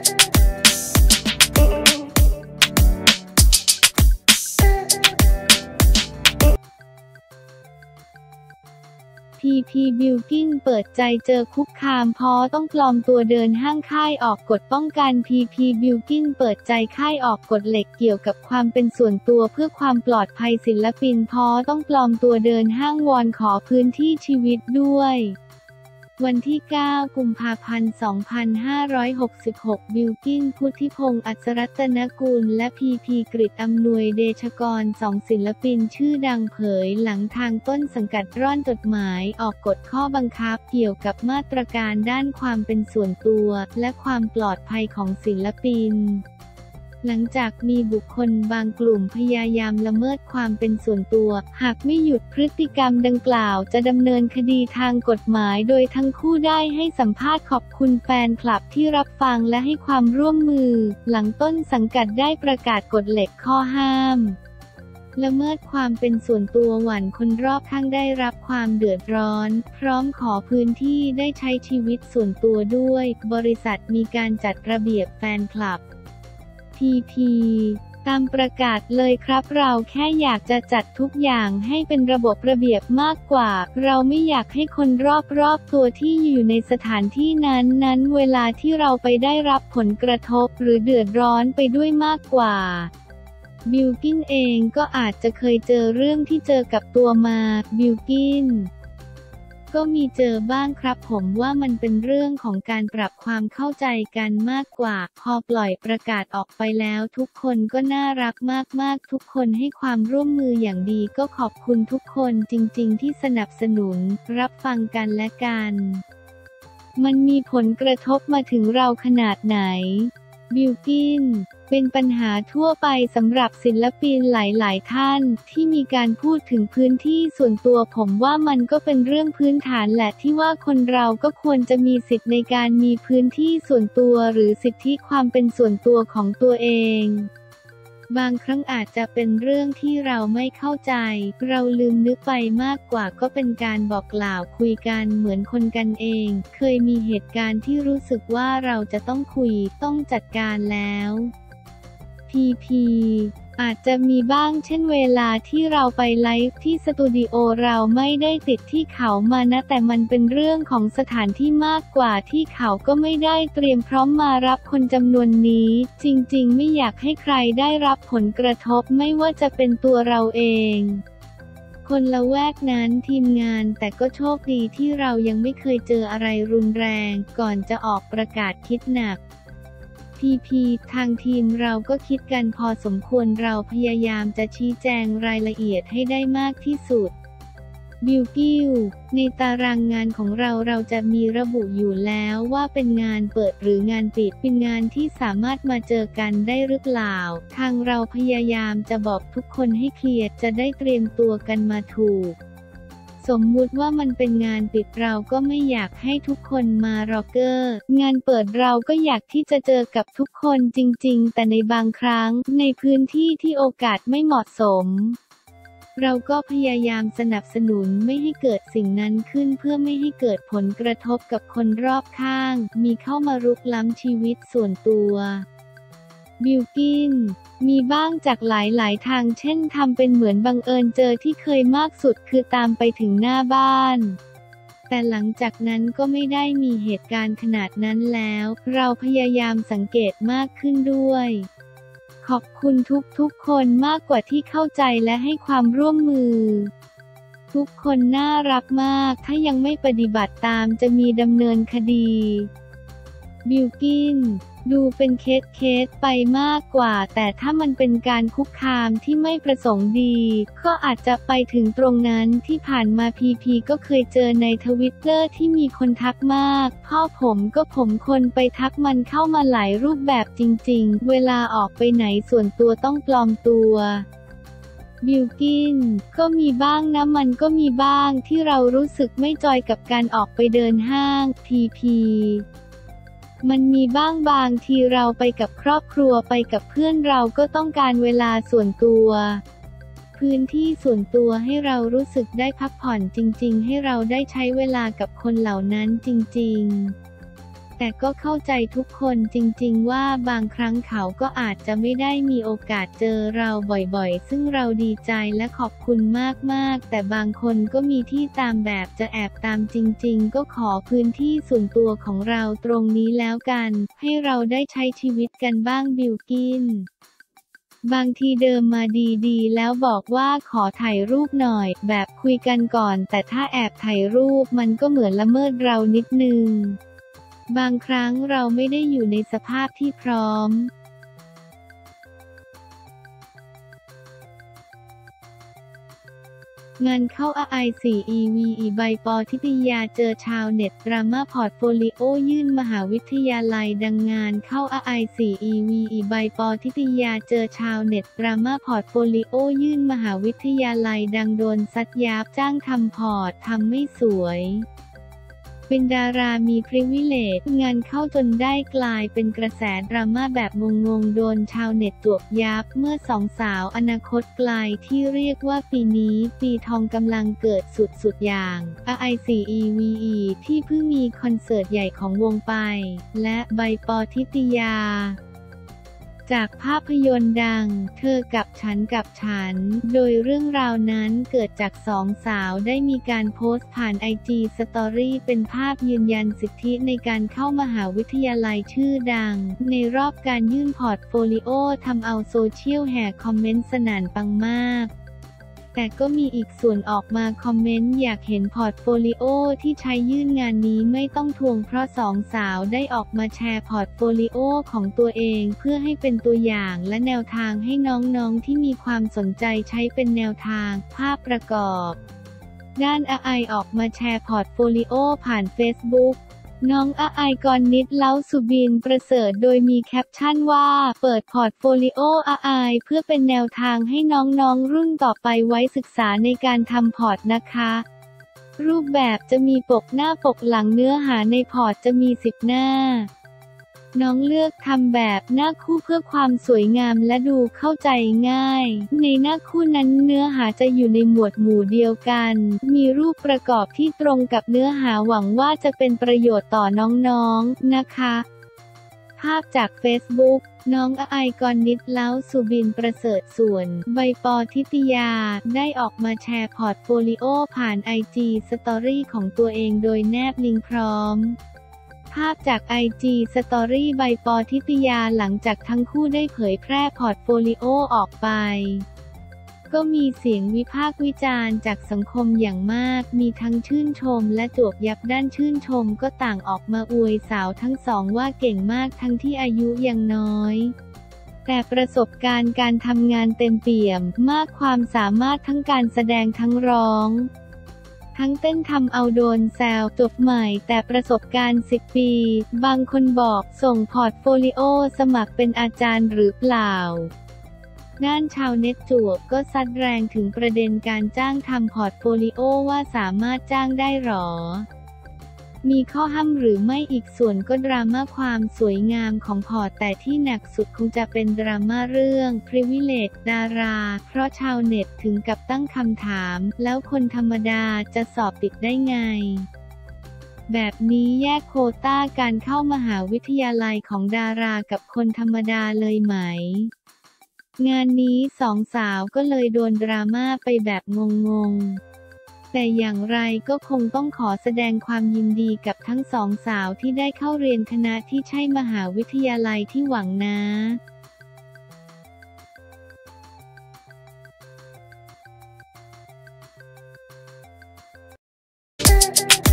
PP Building เปิดใจเจอคุกคามเพราะต้องปลอมตัวเดินห้างค่ายออกกฎป้องกัน PP Building เปิดใจค่ายออกกฎเหล็กเกี่ยวกับความเป็นส่วนตัวเพื่อความปลอดภัยศิลปินเพราะต้องปลอมตัวเดินห้างวอนขอพื้นที่ชีวิตด้วยวันที่ 9 กุมภาพันธ์ 2566 บิลกิ้น พุทธิพงษ์ อัศรัตนกุล และ PP กฤษอำนวยเดชกรสองศิลปินชื่อดังเผยหลังทางต้นสังกัดร่อนจดหมายออกกฎข้อบังคับเกี่ยวกับมาตรการด้านความเป็นส่วนตัวและความปลอดภัยของศิลปินหลังจากมีบุคคลบางกลุ่มพยายามละเมิดความเป็นส่วนตัวหากไม่หยุดพฤติกรรมดังกล่าวจะดำเนินคดีทางกฎหมายโดยทั้งคู่ได้ให้สัมภาษณ์ขอบคุณแฟนคลับที่รับฟังและให้ความร่วมมือหลังต้นสังกัดได้ประกาศกฎเหล็กข้อห้ามละเมิดความเป็นส่วนตัวหวั่นคนรอบข้างได้รับความเดือดร้อนพร้อมขอพื้นที่ได้ใช้ชีวิตส่วนตัวด้วยบริษัทมีการจัดระเบียบแฟนคลับPP ตามประกาศเลยครับเราแค่อยากจะจัดทุกอย่างให้เป็นระบบระเบียบมากกว่าเราไม่อยากให้คนรอบๆตัวที่อยู่ในสถานที่นั้นเวลาที่เราไปได้รับผลกระทบหรือเดือดร้อนไปด้วยมากกว่าบิลกิ้นเองก็อาจจะเคยเจอเรื่องที่เจอกับตัวมาบิลกิ้นก็มีเจอบ้างครับผมว่ามันเป็นเรื่องของการปรับความเข้าใจกันมากกว่าพอปล่อยประกาศออกไปแล้วทุกคนก็น่ารักมากๆทุกคนให้ความร่วมมืออย่างดีก็ขอบคุณทุกคนจริงๆที่สนับสนุนรับฟังกันและกันมันมีผลกระทบมาถึงเราขนาดไหนบิลกิ้นเป็นปัญหาทั่วไปสำหรับศิลปินหลายๆท่านที่มีการพูดถึงพื้นที่ส่วนตัวผมว่ามันก็เป็นเรื่องพื้นฐานแหละที่ว่าคนเราก็ควรจะมีสิทธิ์ในการมีพื้นที่ส่วนตัวหรือสิทธิความเป็นส่วนตัวของตัวเองบางครั้งอาจจะเป็นเรื่องที่เราไม่เข้าใจเราลืมนึกไปมากกว่าก็เป็นการบอกกล่าวคุยกันเหมือนคนกันเองเคยมีเหตุการณ์ที่รู้สึกว่าเราจะต้องคุยต้องจัดการแล้วPP อาจจะมีบ้างเช่นเวลาที่เราไปไลฟ์ที่สตูดิโอเราไม่ได้ติดที่เขามานะแต่มันเป็นเรื่องของสถานที่มากกว่าที่เขาก็ไม่ได้เตรียมพร้อมมารับคนจำนวนนี้จริงๆไม่อยากให้ใครได้รับผลกระทบไม่ว่าจะเป็นตัวเราเองคนละแวกนั้นทีมงานแต่ก็โชคดีที่เรายังไม่เคยเจออะไรรุนแรงก่อนจะออกประกาศคิดหนักPP ทางทีมเราก็คิดกันพอสมควรเราพยายามจะชี้แจงรายละเอียดให้ได้มากที่สุดบิลกิ้วในตารางงานของเราจะมีระบุอยู่แล้วว่าเป็นงานเปิดหรืองานปิดเป็นงานที่สามารถมาเจอกันได้หรือเปล่าทางเราพยายามจะบอกทุกคนให้เคลียร์จะได้เตรียมตัวกันมาถูกสมมุติว่ามันเป็นงานปิดเราก็ไม่อยากให้ทุกคนมารอเกอร์งานเปิดเราก็อยากที่จะเจอกับทุกคนจริงๆแต่ในบางครั้งในพื้นที่ที่โอกาสไม่เหมาะสมเราก็พยายามสนับสนุนไม่ให้เกิดสิ่งนั้นขึ้นเพื่อไม่ให้เกิดผลกระทบกับคนรอบข้างมีเข้ามารุกล้ำชีวิตส่วนตัวบิลกิ้นมีบ้างจากหลายทางเช่นทำเป็นเหมือนบังเอิญเจอที่เคยมากสุดคือตามไปถึงหน้าบ้านแต่หลังจากนั้นก็ไม่ได้มีเหตุการณ์ขนาดนั้นแล้วเราพยายามสังเกตมากขึ้นด้วยขอบคุณทุกคนมากกว่าที่เข้าใจและให้ความร่วมมือทุกคนน่ารักมากถ้ายังไม่ปฏิบัติตามจะมีดำเนินคดีบิลกิ้นดูเป็นเคสไปมากกว่าแต่ถ้ามันเป็นการคุกคามที่ไม่ประสงค์ดีก็อาจจะไปถึงตรงนั้นที่ผ่านมาPPก็เคยเจอในทวิตเตอร์ที่มีคนทักมากพ่อผมคนไปทักมันเข้ามาหลายรูปแบบจริงๆเวลาออกไปไหนส่วนตัวต้องปลอมตัวบิลกิ้นก็มีบ้างนะมันก็มีบ้างที่เรารู้สึกไม่จอยกับการออกไปเดินห้างPPมันมีบ้างบางทีเราไปกับครอบครัวไปกับเพื่อนเราก็ต้องการเวลาส่วนตัวพื้นที่ส่วนตัวให้เรารู้สึกได้พักผ่อนจริงๆให้เราได้ใช้เวลากับคนเหล่านั้นจริงๆแต่ก็เข้าใจทุกคนจริงๆว่าบางครั้งเขาก็อาจจะไม่ได้มีโอกาสเจอเราบ่อยๆซึ่งเราดีใจและขอบคุณมากๆแต่บางคนก็มีที่ตามแบบจะแอบตามจริงๆก็ขอพื้นที่ส่วนตัวของเราตรงนี้แล้วกันให้เราได้ใช้ชีวิตกันบ้างบิลกินบางทีเดิมมาดีๆแล้วบอกว่าขอถ่ายรูปหน่อยแบบคุยกันก่อนแต่ถ้าแอบถ่ายรูปมันก็เหมือนละเมิดเรานิดนึงบางครั้งเราไม่ได้อยู่ในสภาพที่พร้อมงานเข้า AI4EVE ใบปอทิตยาเจอชาวเน็ตดราม่าพอร์ตโฟลิโอยื่นมหาวิทยาลัยดังงานเข้า AI4EVE ใบปอทิตยาเจอชาวเน็ตดราม่าพอร์ตโฟลิโอยื่นมหาวิทยาลัยดังโดนซัดยับจ้างทำพอร์ตทำไม่สวยเป็นดารามีพริวิเลจงานเข้าจนได้กลายเป็นกระแสดราม่าแบบงงๆโดนชาวเน็ตจวกยับเมื่อสองสาวอนาคตไกลที่เรียกว่าปีนี้ปีทองกำลังเกิดสุดๆอย่าง AI4EVE ที่เพิ่งมีคอนเสิร์ตใหญ่ของวงไปและใบปอทิตยาจากภาพยนตร์ดังเธอกับฉันโดยเรื่องราวนั้นเกิดจากสองสาวได้มีการโพสต์ผ่าน IG Story เป็นภาพยืนยันสิทธิในการเข้ามหาวิทยาลัยชื่อดังในรอบการยื่นพอร์ตโฟลิโอทำเอาโซเชียลแห่คอมเมนต์สนั่นปังมากแต่ก็มีอีกส่วนออกมาคอมเมนต์อยากเห็นพอร์ตโฟลิโอที่ใช้ยื่นงานนี้ไม่ต้องทวงเพราะสองสาวได้ออกมาแชร์พอร์ตโฟลิโอของตัวเองเพื่อให้เป็นตัวอย่างและแนวทางให้น้องๆที่มีความสนใจใช้เป็นแนวทางภาพประกอบด้าน AI ออกมาแชร์พอร์ตโฟลิโอผ่าน Facebookน้องAI กรณิต เล้าสุบินประเสริฐโดยมีแคปชั่นว่าเปิดพอร์ตโฟลิโอ AI เพื่อเป็นแนวทางให้น้องๆรุ่นต่อไปไว้ศึกษาในการทำพอร์ตนะคะรูปแบบจะมีปกหน้าปกหลังเนื้อหาในพอร์ตจะมี10 หน้าน้องเลือกทำแบบหน้าคู่เพื่อความสวยงามและดูเข้าใจง่ายในหน้าคู่นั้นเนื้อหาจะอยู่ในหมวดหมู่เดียวกันมีรูปประกอบที่ตรงกับเนื้อหาหวังว่าจะเป็นประโยชน์ต่อน้องๆนะคะภาพจาก Facebook น้องAI กรณิต เล้าสุบินประเสริฐส่วนใบปอทิตยาได้ออกมาแชร์พอร์ตโฟลิโอผ่าน IG Story ของตัวเองโดยแนบลิงก์พร้อมภาพจาก IG Story ใบปอทิตยาหลังจากทั้งคู่ได้เผยแพร่พอร์ตโฟลิโอออกไปก็มีเสียงวิพากษ์วิจารณ์จากสังคมอย่างมากมีทั้งชื่นชมและจวกยับด้านชื่นชมก็ต่างออกมาอวยสาวทั้งสองว่าเก่งมากทั้งที่อายุยังน้อยแต่ประสบการณ์การทำงานเต็มเปี่ยมมากความสามารถทั้งการแสดงทั้งร้องทั้งเต้นทำเอาโดนแซวจบใหม่แต่ประสบการณ์10 ปีบางคนบอกส่งพอร์ตโฟลิโอสมัครเป็นอาจารย์หรือเปล่าด้านชาวเน็ตจวกก็ซัดแรงถึงประเด็นการจ้างทำพอร์ตโฟลิโอว่าสามารถจ้างได้หรอมีข้อห้ามหรือไม่อีกส่วนก็ดราม่าความสวยงามของพอร์ตแต่ที่หนักสุดคงจะเป็นดราม่าเรื่องพริวิเลจดาราเพราะชาวเน็ตถึงกับตั้งคำถามแล้วคนธรรมดาจะสอบติดได้ไงแบบนี้แยกโควต้าการเข้ามหาวิทยาลัยของดารากับคนธรรมดาเลยไหมงานนี้สองสาวก็เลยโดนดราม่าไปแบบงงๆแต่อย่างไรก็คงต้องขอแสดงความยินดีกับทั้งสองสาวที่ได้เข้าเรียนคณะที่ใช่มหาวิทยาลัยที่หวังนะ